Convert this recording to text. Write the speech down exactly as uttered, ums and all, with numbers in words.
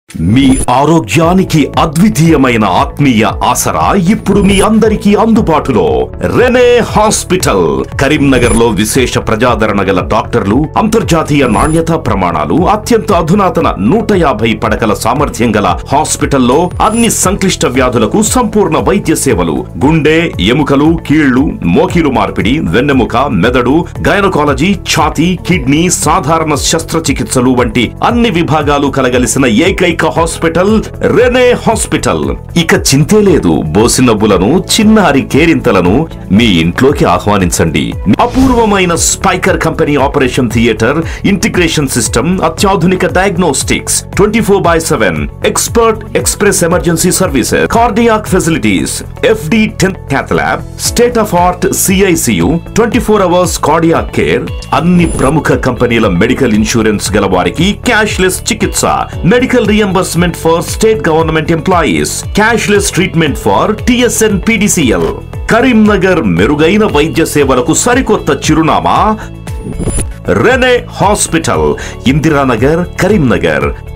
మీ ఆరోగ్యానికి అద్వితీయమైన ఆత్మీయ ఆసరా ఇప్పుడు మీ అందరికీ అందుబాటులో రెనే హాస్పిటల్. కరీంనగర్ లో విశేష ప్రజాదరణ గల డాక్టర్లు, అంతర్జాతీయ నాణ్యతా ప్రమాణాలు, అత్యంత అధునాతన నూట యాభై పడకల సామర్థ్యం గల హాస్పిటల్లో అన్ని సంక్లిష్ట వ్యాధులకు సంపూర్ణ వైద్య సేవలు. గుండె, ఎముకలు, కీళ్లు, మోకీలు మార్పిడి, వెన్నెముక, మెదడు, గైనకాలజీ, ఛాతీ, కిడ్నీ, సాధారణ శస్త్రచికిత్సలు వంటి అన్ని విభాగాలు కలగలిసిన ఏకైక హాస్పిటల్ రెనే హాస్పిటల్. ఇక చింతే లేదు. బోసినవ్వులను, చిన్నారి కేరింతలను మీ ఇంట్లోకి ఆహ్వానించండి. అపూర్వమైన స్పైకర్ company operation theatre, integration system, అత్యాధునిక diagnostics, twenty four by seven expert express emergency services, cardiac facilities, FD tenth cath lab, state of art CICU, twenty four hours cardiac care, అన్ని ప్రముఖ కంపెనీల మెడికల్ ఇన్సూరెన్స్ గల వారికి cashless చికిత్స, medical reimbursement for state government employees, cashless treatment for TSN PDCL. Karimnagar మెరుగైన వైద్య సేవలకు సరికొత్త చిరునామా రెనే హాస్పిటల్, ఇందిరానగర్, కరీంనగర్.